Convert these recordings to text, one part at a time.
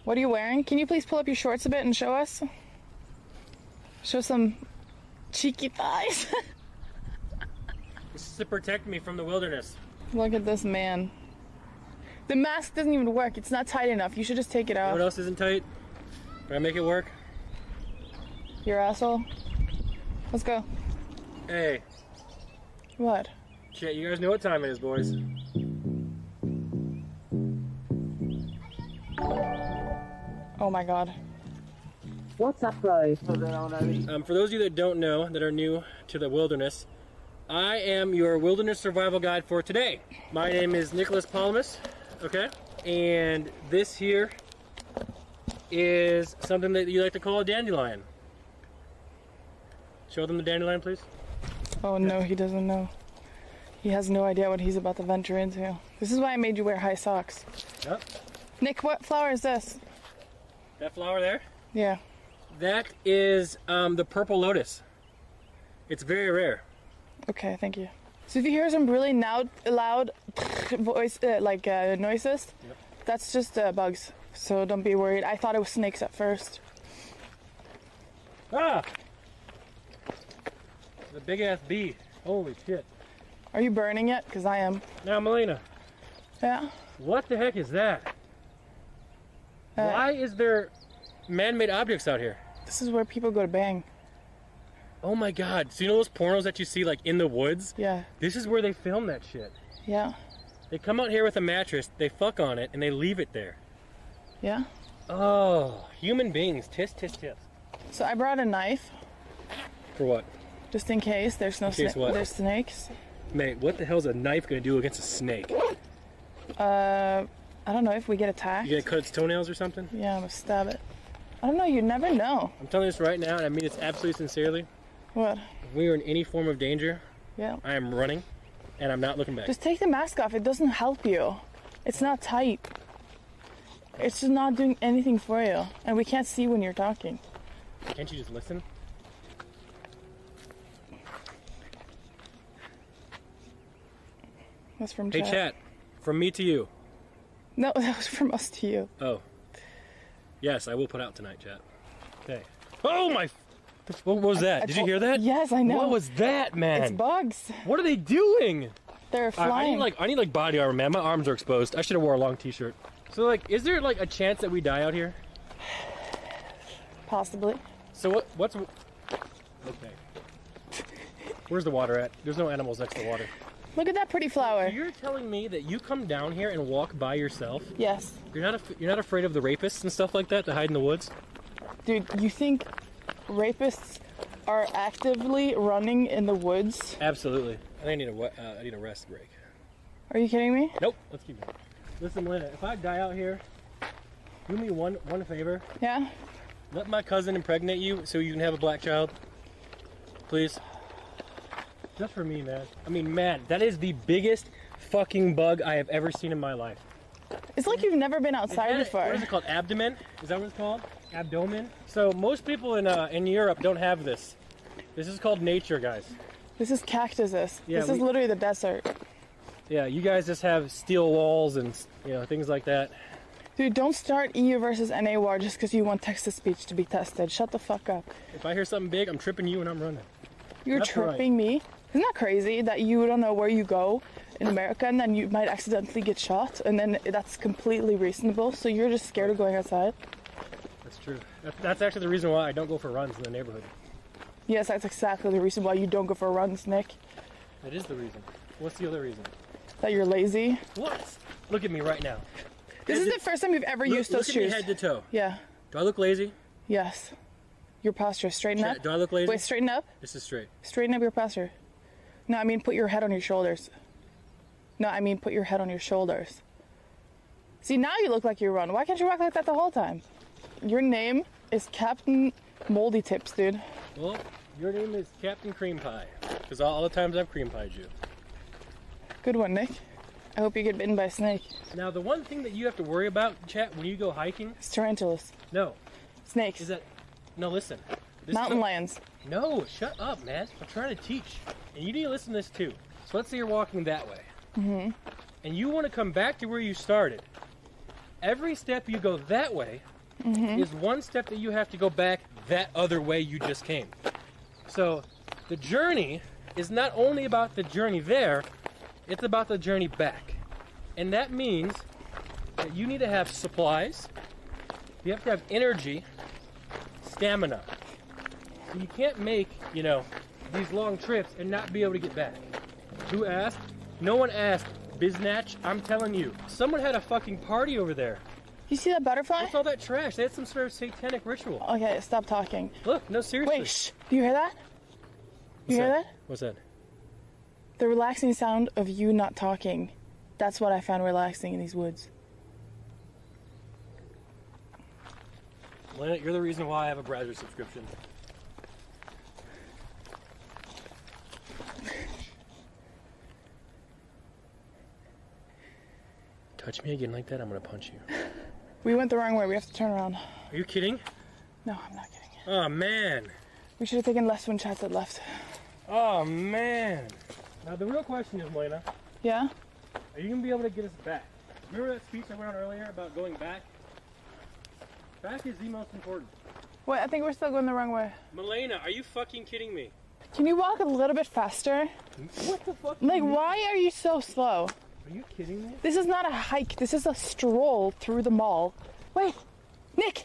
What are you wearing? Can you please pull up your shorts a bit and show us? Show some cheeky thighs. This is to protect me from the wilderness. Look at this man. The mask doesn't even work. It's not tight enough. You should just take it off. What else isn't tight? Can I make it work? Your asshole. Let's go. Hey. What? Shit, you guys know what time it is, boys. Oh my god. What's up, bro? For those of you that don't know, that are new to the wilderness, I am your wilderness survival guide for today. My name is Nmplol, okay? And this here is something that you like to call a dandelion. Show them the dandelion, please. Oh no, he doesn't know. He has no idea what he's about to venture into. This is why I made you wear high socks. Yep. Nick, what flower is this? That flower there? Yeah. That is the purple lotus. It's very rare. Okay, thank you. So if you hear some really loud voice, noises, yep, that's just bugs. So don't be worried. I thought it was snakes at first. Ah! The big ass bee. Holy shit. Are you burning it? Because I am. Now, Malena. Yeah? What the heck is that? Why is there man-made objects out here? This is where people go to bang. Oh my god. So you know those pornos that you see like in the woods? Yeah. This is where they film that shit. Yeah. They come out here with a mattress, they fuck on it, and they leave it there. Yeah? Oh, human beings. Tisk, tisk, tisk. So I brought a knife. For what? Just in case there's no there's snakes. Mate, what the hell's a knife gonna do against a snake? I don't know, if we get attacked. You gonna cut its toenails or something? Yeah, I'm gonna stab it. I don't know, you never know. I'm telling you this right now, and I mean this absolutely sincerely. What? If we are in any form of danger, yeah, I am running, and I'm not looking back. Just take the mask off, it doesn't help you. It's not tight. It's just not doing anything for you. And we can't see when you're talking. Can't you just listen? That's from Hey chat, from me to you. No, that was from us to you. Oh. Yes, I will put out tonight, chat. Okay. Oh my... What was that? Did you hear that? Yes, I know. What was that, man? It's bugs. What are they doing? They're flying. I need like body armor, man. My arms are exposed. I should have wore a long t-shirt. So like, is there like a chance that we die out here? Possibly. So what's... Okay. Where's the water at? There's no animals next to the water. Look at that pretty flower. So you're telling me that you come down here and walk by yourself? Yes. You're not afraid of the rapists and stuff like that that hide in the woods? Dude, you think rapists are actively running in the woods? Absolutely. I think I need a rest break. Are you kidding me? Nope. Let's keep going. Listen, Malena, if I die out here, do me one favor. Yeah? Let my cousin impregnate you so you can have a black child. Please. Just for me, man. I mean, man, that is the biggest fucking bug I have ever seen in my life. It's like you've never been outside before. What is it called? Abdomen? Is that what it's called? Abdomen? So most people in Europe don't have this. This is called nature, guys. This is cactuses. Yeah, this is literally the desert. Yeah, you guys just have steel walls and things like that. Dude, don't start EU versus NA war just because you want text-to-speech to be tested. Shut the fuck up. If I hear something big, I'm tripping you and I'm running. You're tripping me? Isn't that crazy that you don't know where you go in America and then you might accidentally get shot and then that's completely reasonable, so you're just scared of going outside? That's true. That's actually the reason why I don't go for runs in the neighborhood. Yes, that's exactly the reason why you don't go for runs, Nick. That is the reason. What's the other reason? That you're lazy. What? Look at me right now. This is the first time you've ever used those shoes. Look at me head to toe. Yeah. Do I look lazy? Yes. Your posture, straighten up. Do I look lazy? Wait, straighten up. This is straight. Straighten up your posture. No, I mean put your head on your shoulders. No, I mean put your head on your shoulders. See, now you look like you run. Why can't you walk like that the whole time? Your name is Captain Moldy Tips, dude. Well, your name is Captain Cream Pie. Because all the times I've cream pied you. Good one, Nick. I hope you get bitten by a snake. Now, the one thing that you have to worry about, chat, when you go hiking... It's tarantulas. No. Snakes. Is that... No, listen. Mountain lions. No, shut up, man. I'm trying to teach. And you need to listen to this, too. So let's say you're walking that way. Mm-hmm. And you want to come back to where you started. Every step you go that way, is one step that you have to go back that other way you just came. So the journey is not only about the journey there, it's about the journey back. And that means that you need to have supplies, you have to have energy, stamina. You can't make, you know, these long trips and not be able to get back. Who asked? No one asked. Biznatch, I'm telling you. Someone had a fucking party over there. You see that butterfly? What's all that trash? They had some sort of satanic ritual. Okay, stop talking. Look, no, seriously. Wait, shh. Do you hear that? You hear that? What's that? The relaxing sound of you not talking. That's what I found relaxing in these woods. Malena, you're the reason why I have a browser subscription. Touch me again like that, I'm gonna punch you. We went the wrong way. We have to turn around. Are you kidding? No, I'm not kidding. Oh, man. We should have taken left when Chad said left. Oh, man. Now, the real question is, Malena, Yeah? are you gonna be able to get us back? Remember that speech I went on earlier about going back? Back is the most important. Wait, I think we're still going the wrong way. Malena, are you fucking kidding me? Can you walk a little bit faster? What the fuck? Like, why are you so slow? Are you kidding me? This is not a hike. This is a stroll through the mall. Wait, Nick!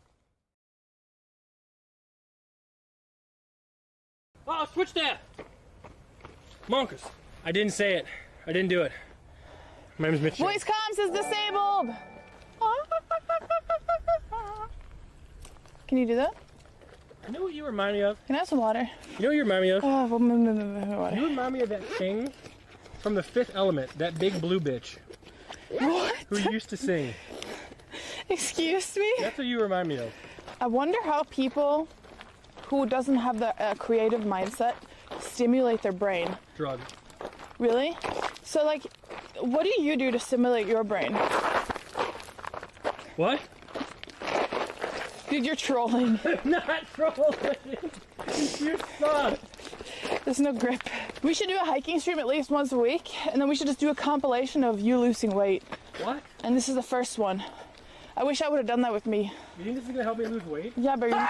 Oh, switch that! Monkers. I didn't say it. I didn't do it. My name is Mitch. Voice comms is disabled! Can you do that? You know what you remind me of? Can I have some water? You know what you remind me of? Water. You remind me of that thing from The Fifth Element, that big blue bitch What? who used to sing. Excuse me? That's what you remind me of. I wonder how people who doesn't have the creative mindset stimulate their brain. Drug. Really? So, like, what do you do to stimulate your brain? What? Dude, you're trolling. Not trolling. You suck. There's no grip. We should do a hiking stream at least once a week, and then we should just do a compilation of you losing weight. What? And this is the first one. I wish I would have done that with me. You think this is gonna help me lose weight? Yeah, but you're...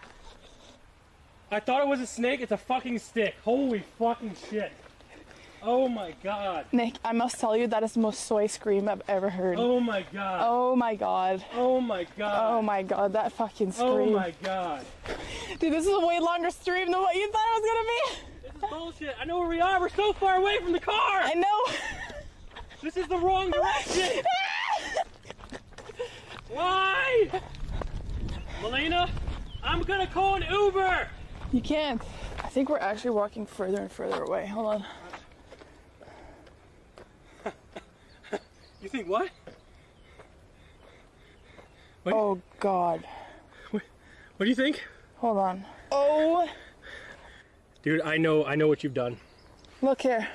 I thought it was a snake. It's a fucking stick. Holy fucking shit. Oh my god. Nick, I must tell you, that is the most soy scream I've ever heard. Oh my god. Oh my god. Oh my god. Oh my god, that fucking scream. Oh my god. Dude, this is a way longer stream than what you thought it was gonna be. This is bullshit. I know where we are. We're so far away from the car. I know. This is the wrong direction. Why? Malena, I'm gonna call an Uber. You can't. I think we're actually walking further and further away. Hold on. You think what? Oh god. What do you think? Hold on. Oh, Dude, I know what you've done. look here.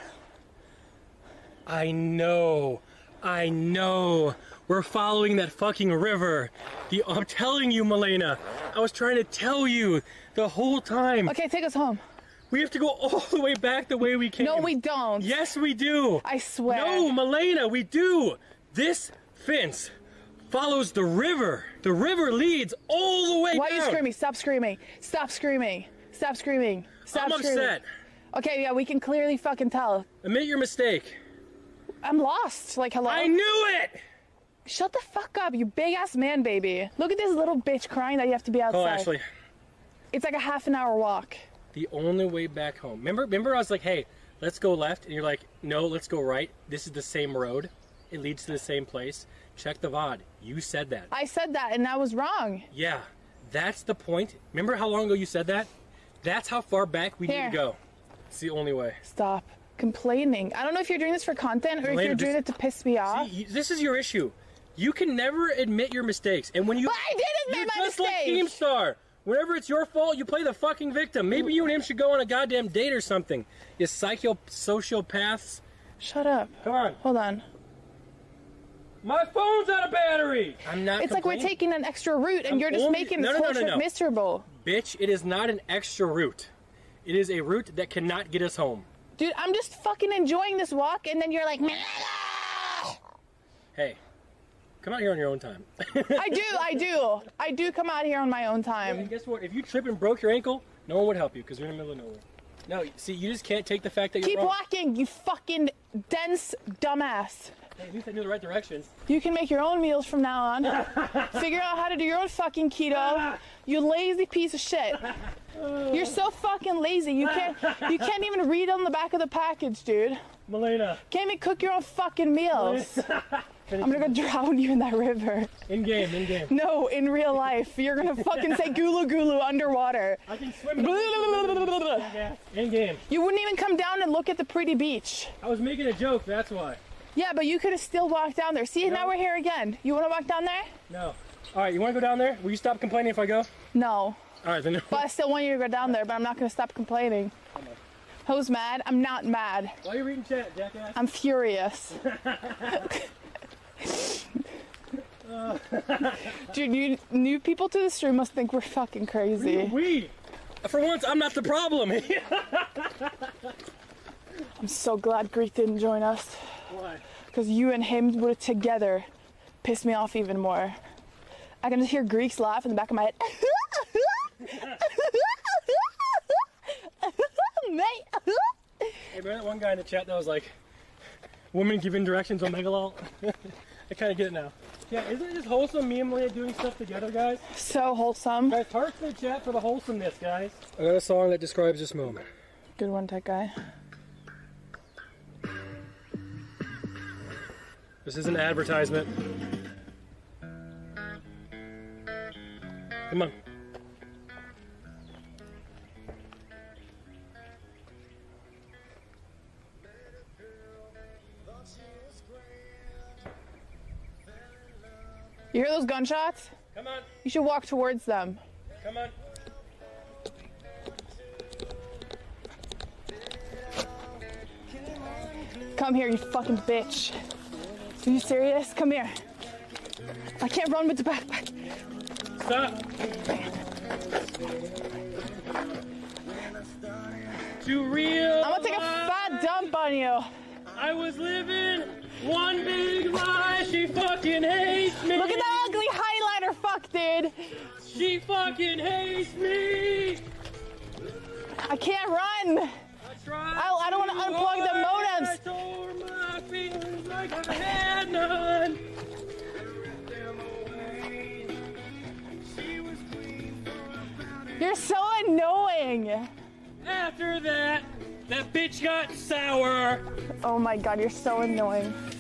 I know. We're following that fucking river. I'm telling you, Malena. I was trying to tell you the whole time. Okay, take us home. We have to go all the way back the way we came. No, we don't. Yes, we do. I swear. No, Malena, we do. This fence follows the river. The river leads all the way Why down. are you screaming? Stop screaming. Stop screaming. Stop screaming. Stop I'm screaming. upset. Okay, yeah, we can clearly fucking tell. Admit your mistake. I'm lost. Like, hello? I knew it. Shut the fuck up, you big ass man, baby. Look at this little bitch crying that you have to be outside. Oh, Ashley. It's like a half-an-hour walk. The only way back home. Remember I was like, hey, let's go left. And you're like, no, let's go right. This is the same road. It leads to the same place. Check the VOD. You said that. I said that and I was wrong. Yeah, that's the point. Remember how long ago you said that? That's how far back we need to go. It's the only way. Stop complaining. I don't know if you're doing this for content or if you're doing it to piss me off. See, this is your issue. You can never admit your mistakes. And when you... But I did admit my just like mistakes. Keemstar. Whenever it's your fault, you play the fucking victim. Maybe you and him should go on a goddamn date or something. You sociopaths. Shut up. Come on. Hold on. My phone's out of battery. I'm not It's like we're taking an extra route and you're just making this whole trip miserable. Bitch, it is not an extra route. It is a route that cannot get us home. Dude, I'm just fucking enjoying this walk and then you're like, Hey, Come out here on your own time. I do come out here on my own time. And guess what? If you trip and broke your ankle, no one would help you because you're in the middle of nowhere. No, see, you just can't take the fact that you're Keep wrong. walking, you fucking dense dumbass. Hey, at least I knew the right directions. You can make your own meals from now on. Figure out how to do your own fucking keto. You lazy piece of shit. You're so fucking lazy. You can't even read on the back of the package, dude. Malena. Can't even cook your own fucking meals. I'm gonna go drown you in that river. In game. No, in real life. You're gonna fucking say gulu gulu underwater. I can swim. In game. You wouldn't even come down and look at the pretty beach. I was making a joke, that's why. Yeah, but you could have still walked down there. See, now we're here again. You wanna walk down there? No. Alright, you wanna go down there? Will you stop complaining if I go? No. Alright, then no. But I still want you to go down there, but I'm not gonna stop complaining. Who's mad? I'm not mad. Why are you reading chat, jackass? I'm furious. Dude, new people to the stream must think we're fucking crazy. For once, I'm not the problem. I'm so glad Greek didn't join us. Why? Because you and him would have together pissed me off even more. I can just hear Greek's laugh in the back of my head. Mate. Hey, remember that one guy in the chat that was like, women giving directions on Megalol? I kind of get it now. Yeah, isn't it just wholesome, me and Malena doing stuff together, guys? So wholesome. Guys, hearts in the chat for the wholesomeness, guys. I got a song that describes this moment. Good one, tech guy. This is an advertisement. Come on. You hear those gunshots? Come on. You should walk towards them. Come on. Come here, you fucking bitch. Are you serious? Come here. I can't run with the backpack. Stop. Too real. I'm gonna take a fat dump on you. I was living one big lie. She fucking hates me. Look at that ugly highlighter, fuck, dude. She fucking hates me. I can't run. I don't want to unplug the modems. I tore my fingers like I had none. You're so annoying. After that, that bitch got sour. Oh my god, you're so annoying.